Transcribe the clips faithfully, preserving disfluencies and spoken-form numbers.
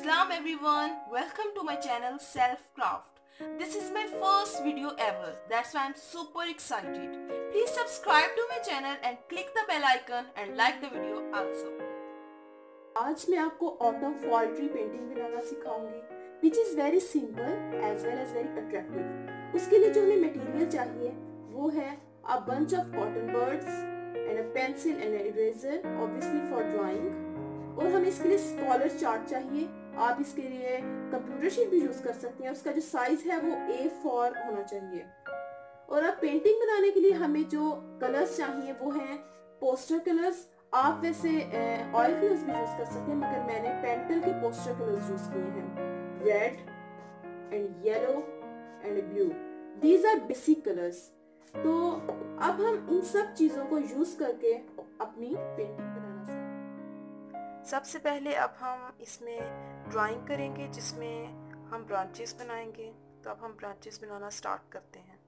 Assalam everyone, welcome to my channel Self Craft. This is my first video ever, that's why I'm super excited. Please subscribe to my channel and click the bell icon and like the video also. आज मैं आपको autumn fall tree painting बनाना सिखाऊंगी which is very simple as well as very attractive. उसके लिए जो हमें material चाहिए वो है a bunch of cotton buds and a pencil and eraser obviously for drawing. और हमें इसके लिए स्कॉलर चार्ट चाहिए। आप इसके लिए कंप्यूटर शीट भी यूज कर सकते हैं। उसका जो साइज है वो ए फोर होना चाहिए। और अब पेंटिंग बनाने के लिए हमें जो कलर्स चाहिए वो हैं पोस्टर कलर्स। आप वैसे ऑयल कलर्स भी यूज कर सकते हैं, मगर मैंने पेंटल के पोस्टर कलर्स यूज किए हैं, red and yellow and blue. These are basic colours. तो अब हम इन सब चीजों को यूज करके अपनी पेंटिंग बनाना स्टार्ट। सबसे पहले अब हम इसमें ड्राइंग करेंगे जिसमें हम ब्रांचेस बनाएंगे। तो अब हम ब्रांचेस बनाना स्टार्ट करते हैं।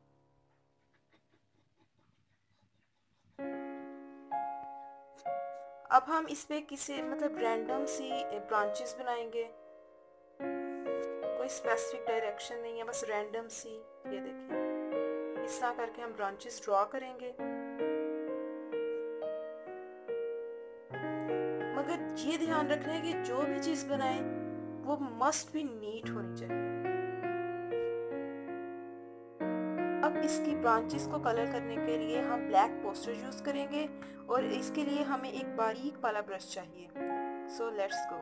अब हम इस पे किसी मतलब रैंडम सी ब्रांचेस बनाएंगे। कोई स्पेसिफिक डायरेक्शन नहीं है, बस रैंडम सी। ये देखिए, इस तरह करके हम ब्रांचेस ड्रॉ करेंगे। मगर ये ध्यान रखना है कि जो भी चीज बनाए वो मस्ट बी नीट होनी चाहिए। अब इसकी ब्रांचेस को कलर करने के लिए हम ब्लैक पोस्टर यूज करेंगे और इसके लिए हमें एक बारीक वाला ब्रश चाहिए। So let's go.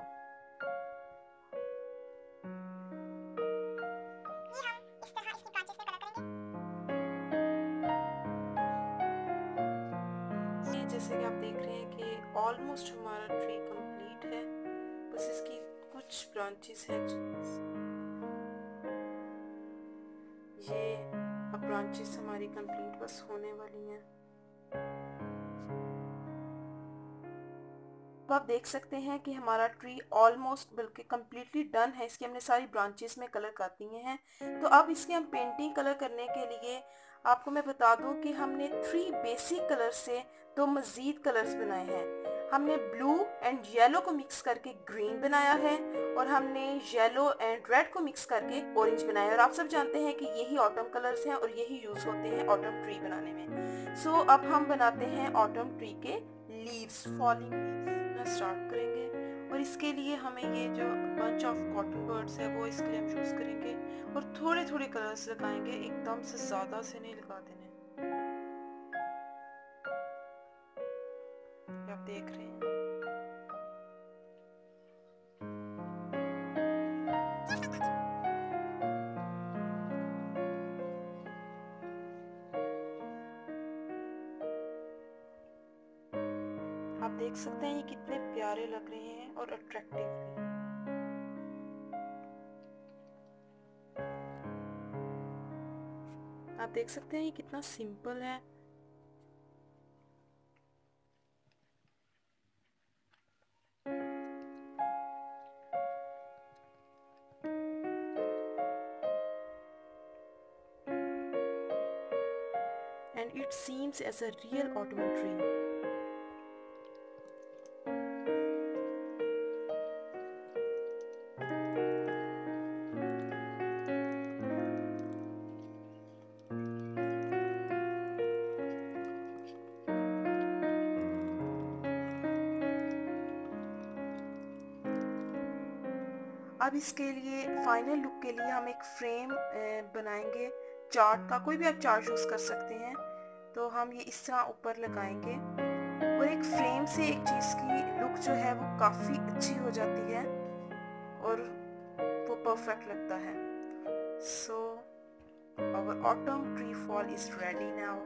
जैसे कि आप देख रहे हैं कि ऑलमोस्ट हमारा ट्री कंप्लीट है, बस इसकी कुछ ब्रांचेस हैं। ये अब ब्रांचेस हमारी कंप्लीट बस होने वाली हैं। अब आप देख सकते हैं कि हमारा ट्री ऑलमोस्ट बल्कि कम्प्लीटली डन है। इसकी हमने सारी ब्रांचेस में कलर कर दिए हैं। तो अब इसके हम पेंटिंग कलर करने के लिए आपको मैं बता दूं कि हमने थ्री बेसिक कलर से दो मजीद कलर्स बनाए हैं। हमने ब्लू एंड येलो को मिक्स करके ग्रीन बनाया है और हमने येलो एंड रेड को मिक्स करके ऑरेंज बनाया है। और आप सब जानते हैं कि यही ऑटम कलर्स हैं और यही यूज होते हैं ऑटम ट्री बनाने में। सो so, अब हम बनाते हैं ऑटम ट्री के लीव्स, फॉलिंग लीव्स स्टार्ट करेंगे। और इसके लिए हमें ये जो बंच ऑफ कॉटन बर्ड्स है वो इसके लिए हम यूज करेंगे और थोड़े थोड़े कलर्स लगाएंगे, एकदम से ज्यादा से नहीं लगा देने। आप देख रहे हैं आप देख सकते हैं ये कितने प्यारे लग रहे हैं और अट्रैक्टिव भी। आप देख सकते हैं ये कितना सिंपल है। And it seems as a real autumn tree. अब इसके लिए फाइनल लुक के लिए हम एक फ्रेम बनाएंगे चार्ट का। कोई भी आप चार्ट यूज कर सकते हैं। तो हम ये इस तरह ऊपर लगाएंगे और एक फ्रेम से एक चीज की लुक जो है वो काफी अच्छी हो जाती है और वो परफेक्ट लगता है। So our autumn tree fall is ready now.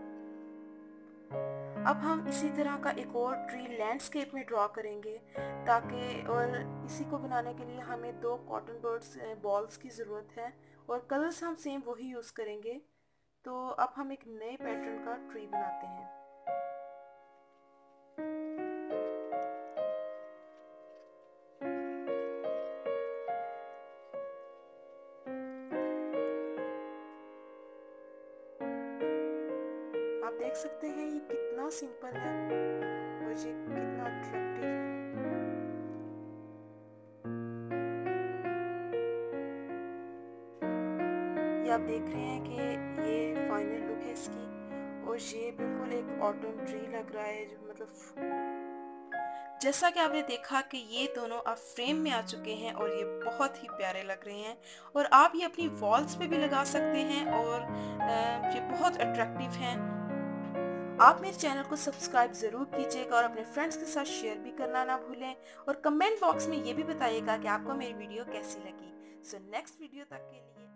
अब हम इसी तरह का एक और ट्री लैंडस्केप में ड्रॉ करेंगे ताकि, और इसी को बनाने के लिए हमें दो कॉटन बर्ड्स बॉल्स की ज़रूरत है और कलर्स हम सेम वही यूज़ करेंगे। तो अब हम एक नए पैटर्न का ट्री बनाते हैं। आप देख सकते हैं ये कितना सिंपल है और ये कितना अट्रैक्टिव है। कि आप देख रहे हैं कि ये फाइनल लुक है इसकी, और ये बिल्कुल एक ऑटम ट्री लग रहा है। जो मतलब जैसा कि आपने देखा कि ये दोनों अब फ्रेम में आ चुके हैं और ये बहुत ही प्यारे लग रहे हैं, और आप ये अपनी वॉल्स पे भी लगा सकते हैं, और अ, ये बहुत अट्रैक्टिव हैं। आप मेरे चैनल को सब्सक्राइब ज़रूर कीजिएगा और अपने फ्रेंड्स के साथ शेयर भी करना ना भूलें, और कमेंट बॉक्स में ये भी बताइएगा कि आपको मेरी वीडियो कैसी लगी। सो नेक्स्ट वीडियो तक के लिए